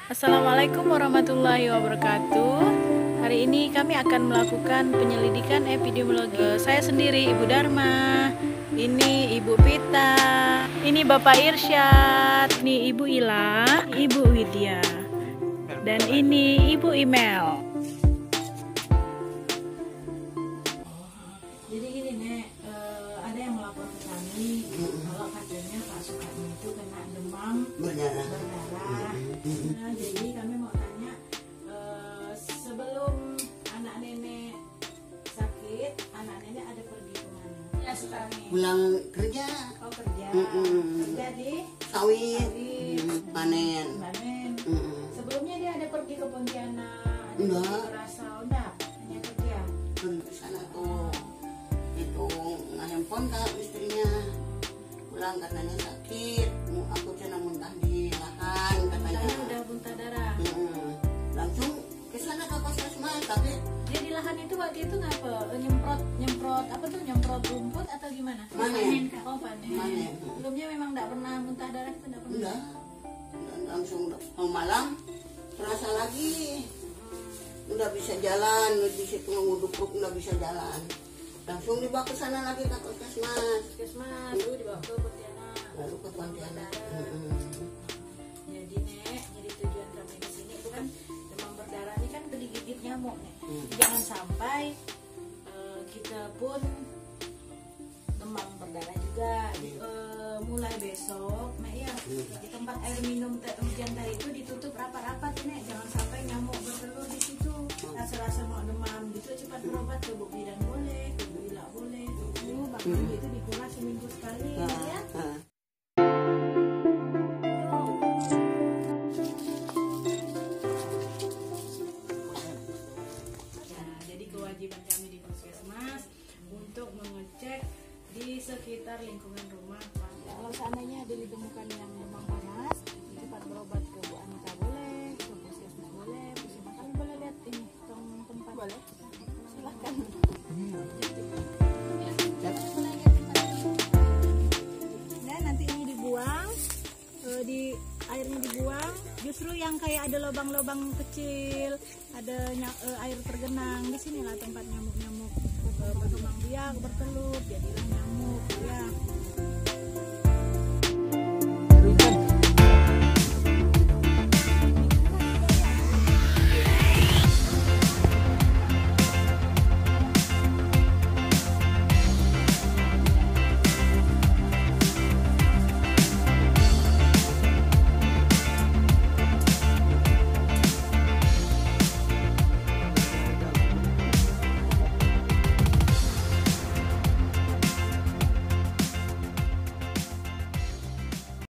Assalamualaikum warahmatullahi wabarakatuh. Hari ini kami akan melakukan penyelidikan epidemiologi. Saya sendiri Ibu Dharma, ini Ibu Pita, ini Bapak Irsyad, ini Ibu Ila, Ibu Widya, dan ini Ibu Imel. Jadi gini Nek, ada yang melapor ke kami kalau katanya Pak Sukatmi itu kena demam berdarah. Nah, jadi kami mau tanya, sebelum anak nenek sakit, anak nenek ada pergi kemana? Ya Sukatmi. Pulang kerja. Oh kerja. Kerja di Sawit. Panen. Sebelumnya dia ada pergi ke Pontianak, ada Enggak. pergi ke Rasau, enggak? Hanya kerja. Ke sana tuh itu handphone kak istrinya pulang katanya sakit, aku cina muntah di lahan katanya. Katanya udah muntah darah. Langsung ke sana ke puskesmas, tapi Dia di lahan itu waktu itu ngapa? Nyemprot apa tuh? Nyemprot rumput atau gimana? Panen. Oh panen. Panen. Sebelumnya memang enggak pernah muntah darah itu enggak pernah. enggak. Dan langsung malam terasa lagi, udah bisa jalan, di situ nguduk udah bisa jalan. Langsung dibawa ke sana lagi ke puskesmas. Puskesmas dulu dibawa ke Pontianak. Lalu ke Pontianak. Jadi Nek, jadi tujuan kami di sini itu kan demam berdarah ini kan digigit nyamuk Nek. Jangan sampai kita pun demam berdarah juga. Mulai besok Nek ya, di tempat air minum hujan tadi itu ditutup rapat-rapat Nek. Jangan sampai nyamuk bertelur di situ. Rasa-rasa mau demam gitu cepat berobat ke Bu Bidan boleh, ke Bu Ila boleh. Bak mandi itu dikulas seminggu sekali ya. Jadi kewajiban kami di puskesmas untuk mengecek di sekitar lingkungan rumah. Kalau seandainya ada ditemukan yang demam panas, cepat berobat ke Bu Anita boleh, ke puskesmas boleh, puskesmas kami boleh lihat ini tempat. Boleh. Silahkan. Nah, nanti ini dibuang, di airnya dibuang. Justru yang kayak ada lubang-lubang kecil, ada air tergenang, di sinilah tempat nyamuk-nyamuk berkembang biak, bertelur, jadilah nyamuk ya.